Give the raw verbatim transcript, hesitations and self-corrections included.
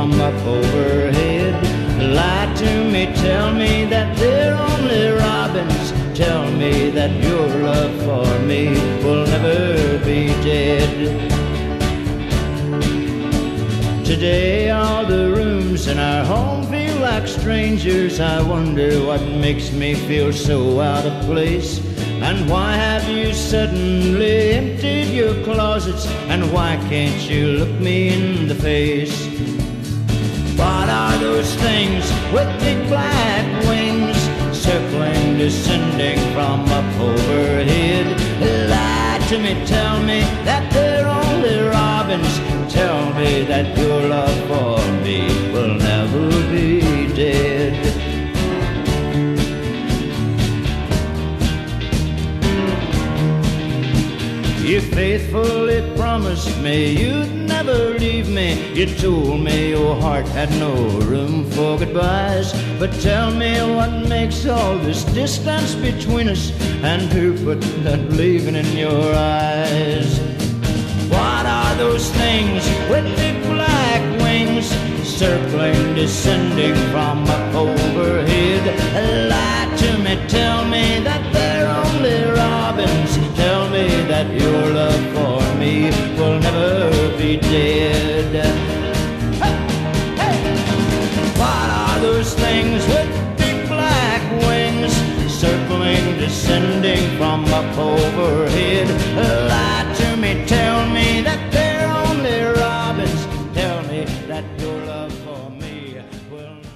from up overhead. Lie to me, tell me that they're only robins. Tell me that your love for me will never be dead. Today all the rooms in our home feel like strangers. I wonder what makes me feel so out of place. And why have you suddenly emptied your closets? And why can't you look me in the face? What are those things with big black wings, circling, descending from up overhead? Lie to me, tell me that they're only robins. Tell me that your love for me will never be dead. You faithfully promised me you'd never leave me. You told me your heart had no room for goodbyes. But tell me what makes all this distance between us, and who put that leaving in your eyes? What are those things with big black wings, circling, descending from up overhead? Lie to me, tell me that they're only robins. Tell me that your love for me will never be dead. Hey, hey. What are those things with big black wings, circling, descending from up overhead? Lie to me, tell me that they're only robins. Tell me that your love for me will